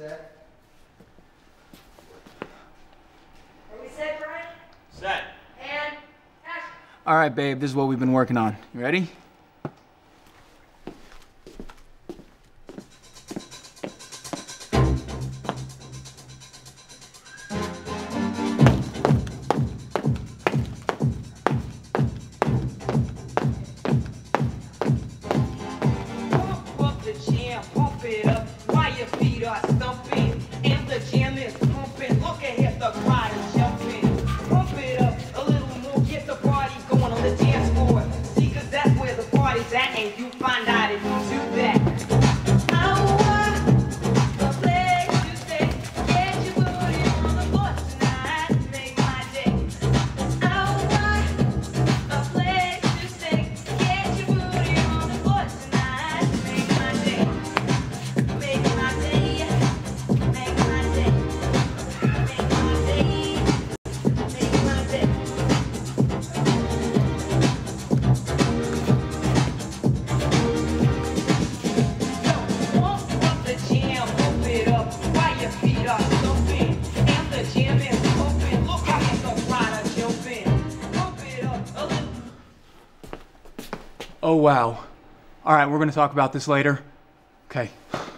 Set. Are we set, Brian? Set. And action. All right, babe, this is what we've been working on. You ready? And you find out if you do that. Oh, wow. All right, we're gonna talk about this later. Okay.